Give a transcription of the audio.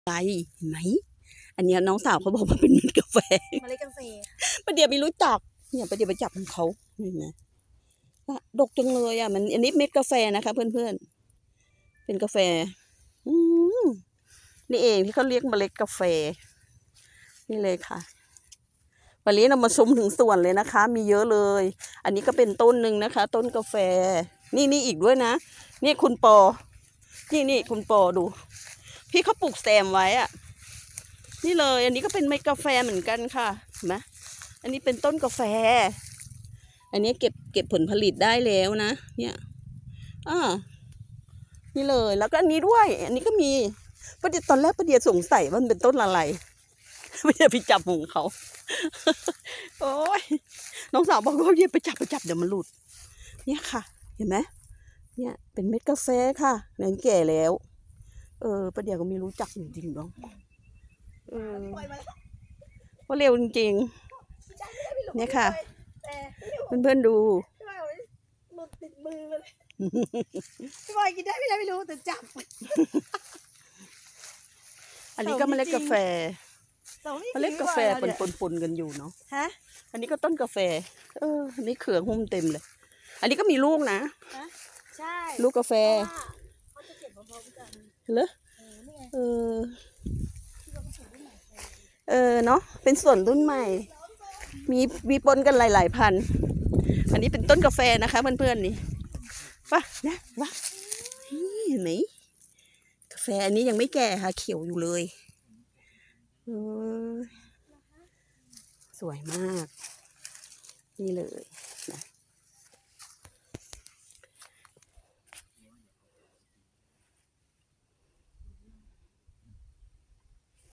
ไรเห็นไหมอันนี้น้องสาวเขาบอกว่าเป็นเม็ดกาแฟเมล็ดกาแฟประเดี๋ยวไม่รู้จักเนี่ยประเดี๋ยวไปจับของเขาเห็นไหมดกจังเลยอ่ะมันอันนี้เม็ดกาแฟนะคะเพื่อนๆเป็นกาแฟนี่เองที่เขาเรียกเมล็ดกาแฟนี่เลยค่ะวันนี้เรามาชมถึงส่วนเลยนะคะ มีเยอะเลยอันนี้ก็เป็นต้นหนึ่งนะคะ ต้นกาแฟนี่อีกด้วยนะนี่คุณปอนี่คุณปอดูพี่เขาปลูกแซมไว้อะนี่เลยอันนี้ก็เป็นเม็ดกาแฟเหมือนกันค่ะเห็นไหมอันนี้เป็นต้นกาแฟอันนี้เก็บผลผลิตได้แล้วนะเนี่ยนี่เลยแล้วก็อันนี้ด้วยอันนี้ก็มีประเดี๋ยวตอนแรกประเดี๋ยวสงสัยว่ามันเป็นต้นอะไรไม่ได้ไปจับของเขาโอ้ยน้องสาวบอกว่าอย่าไปจับเดี๋ยวมันหลุดเนี่ยค่ะเห็นไหมเนี่ยเป็นเม็ดกาแฟค่ะเนี่ยแก่แล้วประเดี๋ยวก็ไม่รู้จักจริงๆน้องว่าเร็วจริงๆเนี่ยค่ะเพื่อนๆดูหลุดติดมือเลยพี่บอยกินได้ไม่รู้แต่จับอันนี้ก็เมล็ดกาแฟเมล็ดกาแฟปนกันอยู่เนาะฮะอันนี้ก็ต้นกาแฟอันนี้เขือหุ้มเต็มเลยอันนี้ก็มีลูกนะใช่ลูกกาแฟเขาจะเก็บพร้อมๆกันเหรอเนาะเป็นส่วนรุ่นใหม่มีปนกันหลายพันอันนี้เป็นต้นกาแฟนะคะเพื่อนๆนี่ป่ะนะวะเห็นไหมกาแฟอันนี้ยังไม่แก่ค่ะเขียวอยู่เลยสวยมากนี่เลยนะ